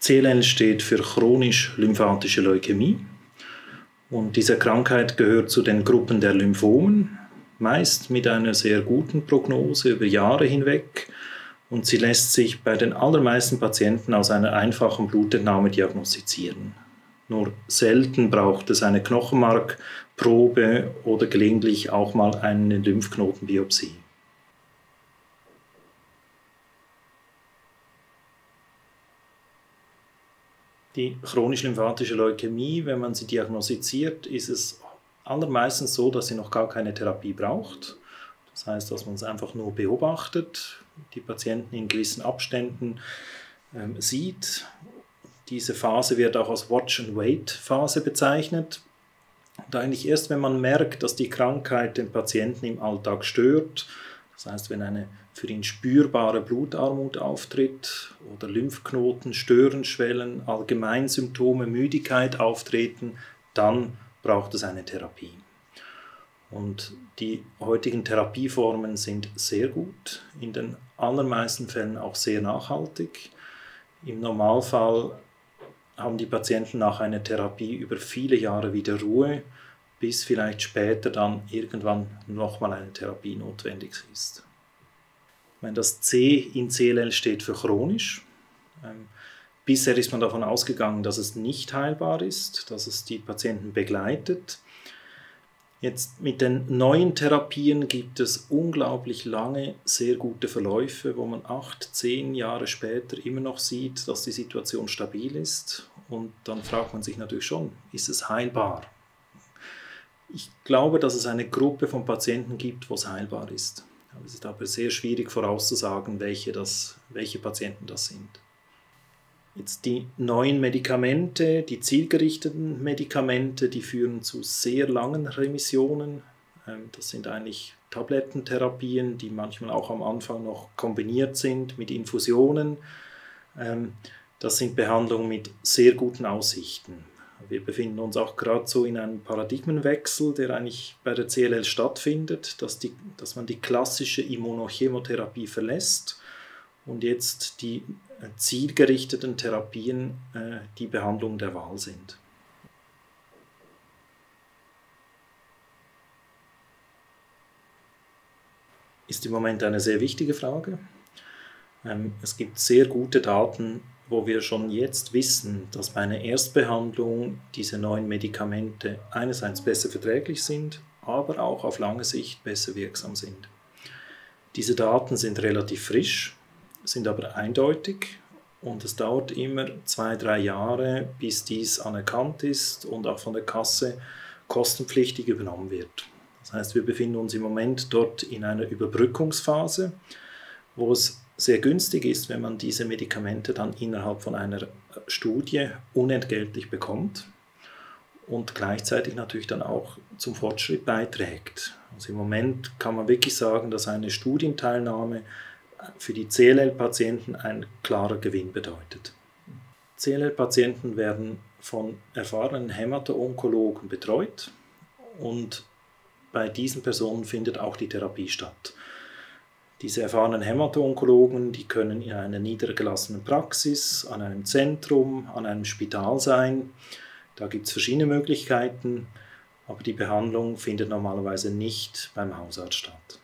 CLL steht für chronisch-lymphatische Leukämie und diese Krankheit gehört zu den Gruppen der Lymphomen, meist mit einer sehr guten Prognose über Jahre hinweg, und sie lässt sich bei den allermeisten Patienten aus einer einfachen Blutentnahme diagnostizieren. Nur selten braucht es eine Knochenmarkprobe oder gelegentlich auch mal eine Lymphknotenbiopsie. Die chronisch-lymphatische Leukämie, wenn man sie diagnostiziert, ist es allermeistens so, dass sie noch gar keine Therapie braucht. Das heißt, dass man es einfach nur beobachtet, die Patienten in gewissen Abständen sieht. Diese Phase wird auch als Watch-and-Wait-Phase bezeichnet. Und eigentlich erst, wenn man merkt, dass die Krankheit den Patienten im Alltag stört, das heißt, wenn eine für ihn spürbare Blutarmut auftritt oder Lymphknoten, Störenschwellen, Allgemeinsymptome, Müdigkeit auftreten, dann braucht es eine Therapie. Und die heutigen Therapieformen sind sehr gut, in den allermeisten Fällen auch sehr nachhaltig. Im Normalfall haben die Patienten nach einer Therapie über viele Jahre wieder Ruhe, bis vielleicht später dann irgendwann nochmal eine Therapie notwendig ist. Das C in CLL steht für chronisch. Bisher ist man davon ausgegangen, dass es nicht heilbar ist, dass es die Patienten begleitet. Jetzt mit den neuen Therapien gibt es unglaublich lange, sehr gute Verläufe, wo man 8, 10 Jahre später immer noch sieht, dass die Situation stabil ist. Und dann fragt man sich natürlich schon, ist es heilbar? Ich glaube, dass es eine Gruppe von Patienten gibt, wo es heilbar ist. Es ist aber sehr schwierig vorauszusagen, welche Patienten das sind. Jetzt die neuen Medikamente, die zielgerichteten Medikamente, die führen zu sehr langen Remissionen. Das sind eigentlich Tablettentherapien, die manchmal auch am Anfang noch kombiniert sind mit Infusionen. Das sind Behandlungen mit sehr guten Aussichten. Wir befinden uns auch gerade so in einem Paradigmenwechsel, der eigentlich bei der CLL stattfindet, dass man die klassische Immunochemotherapie verlässt und jetzt die zielgerichteten Therapien die Behandlung der Wahl sind. Ist im Moment eine sehr wichtige Frage. Es gibt sehr gute Daten, wo wir schon jetzt wissen, dass bei einer Erstbehandlung diese neuen Medikamente einerseits besser verträglich sind, aber auch auf lange Sicht besser wirksam sind. Diese Daten sind relativ frisch, sind aber eindeutig und es dauert immer 2, 3 Jahre, bis dies anerkannt ist und auch von der Kasse kostenpflichtig übernommen wird. Das heißt, wir befinden uns im Moment dort in einer Überbrückungsphase, wo es sehr günstig ist, wenn man diese Medikamente dann innerhalb von einer Studie unentgeltlich bekommt und gleichzeitig natürlich dann auch zum Fortschritt beiträgt. Also im Moment kann man wirklich sagen, dass eine Studienteilnahme für die CLL-Patienten ein klarer Gewinn bedeutet. CLL-Patienten werden von erfahrenen Hämato-Onkologen betreut und bei diesen Personen findet auch die Therapie statt. Diese erfahrenen Hämato-Onkologen, die können in einer niedergelassenen Praxis, an einem Zentrum, an einem Spital sein. Da gibt es verschiedene Möglichkeiten, aber die Behandlung findet normalerweise nicht beim Hausarzt statt.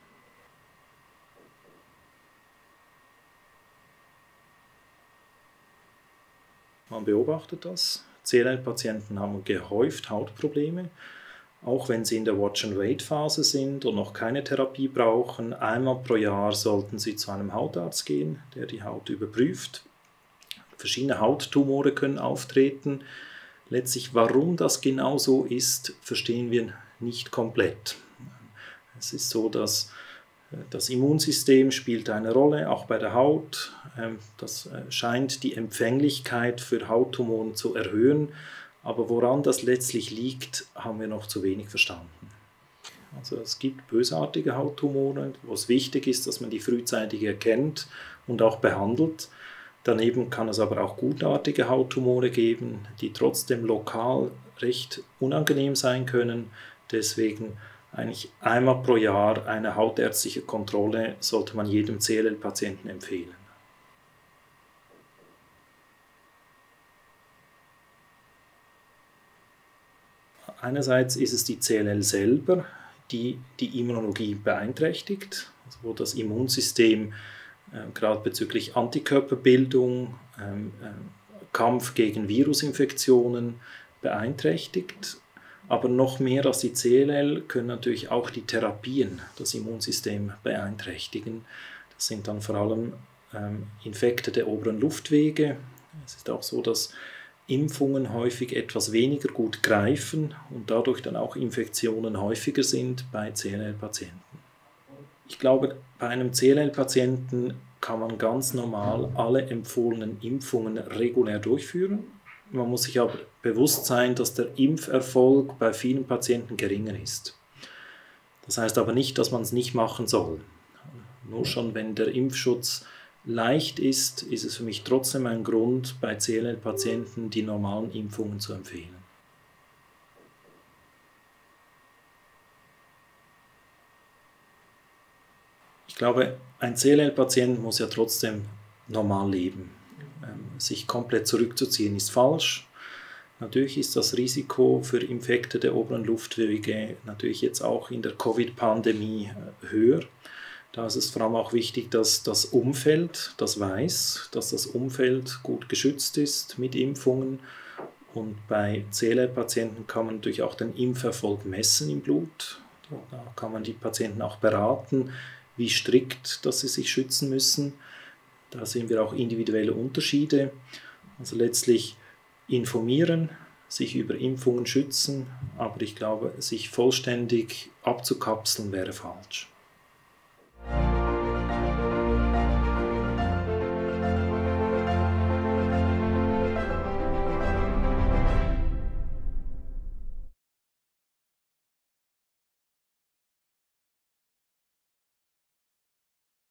Man beobachtet das. CLL-Patienten haben gehäuft Hautprobleme. Auch wenn sie in der Watch-and-Wait-Phase sind und noch keine Therapie brauchen, einmal pro Jahr sollten sie zu einem Hautarzt gehen, der die Haut überprüft. Verschiedene Hauttumore können auftreten. Letztlich, warum das genau so ist, verstehen wir nicht komplett. Es ist so, dass das Immunsystem spielt eine Rolle, auch bei der Haut. Das scheint die Empfänglichkeit für Hauttumoren zu erhöhen. Aber woran das letztlich liegt, haben wir noch zu wenig verstanden. Also es gibt bösartige Hauttumore, wo es wichtig ist, dass man die frühzeitig erkennt und auch behandelt. Daneben kann es aber auch gutartige Hauttumore geben, die trotzdem lokal recht unangenehm sein können. Deswegen eigentlich einmal pro Jahr eine hautärztliche Kontrolle sollte man jedem CLL-Patienten empfehlen. Einerseits ist es die CLL selber, die die Immunologie beeinträchtigt, also wo das Immunsystem gerade bezüglich Antikörperbildung, Kampf gegen Virusinfektionen beeinträchtigt. Aber noch mehr als die CLL können natürlich auch die Therapien das Immunsystem beeinträchtigen. Das sind dann vor allem Infekte der oberen Luftwege. Es ist auch so, dass Impfungen häufig etwas weniger gut greifen und dadurch dann auch Infektionen häufiger sind bei CLL-Patienten. Ich glaube, bei einem CLL-Patienten kann man ganz normal alle empfohlenen Impfungen regulär durchführen. Man muss sich aber bewusst sein, dass der Impferfolg bei vielen Patienten geringer ist. Das heißt aber nicht, dass man es nicht machen soll. Nur schon wenn der Impfschutz leicht ist, ist es für mich trotzdem ein Grund, bei CLL-Patienten die normalen Impfungen zu empfehlen. Ich glaube, ein CLL-Patient muss ja trotzdem normal leben. Sich komplett zurückzuziehen ist falsch. Natürlich ist das Risiko für Infekte der oberen Luftwege natürlich jetzt auch in der Covid-Pandemie höher. Da ist es vor allem auch wichtig, dass das Umfeld das weiß, dass das Umfeld gut geschützt ist mit Impfungen. Und bei CLL-Patienten kann man natürlich auch den Impferfolg messen im Blut. Da kann man die Patienten auch beraten, wie strikt dass sie sich schützen müssen. Da sehen wir auch individuelle Unterschiede. Also letztlich informieren, sich über Impfungen schützen, aber ich glaube, sich vollständig abzukapseln wäre falsch.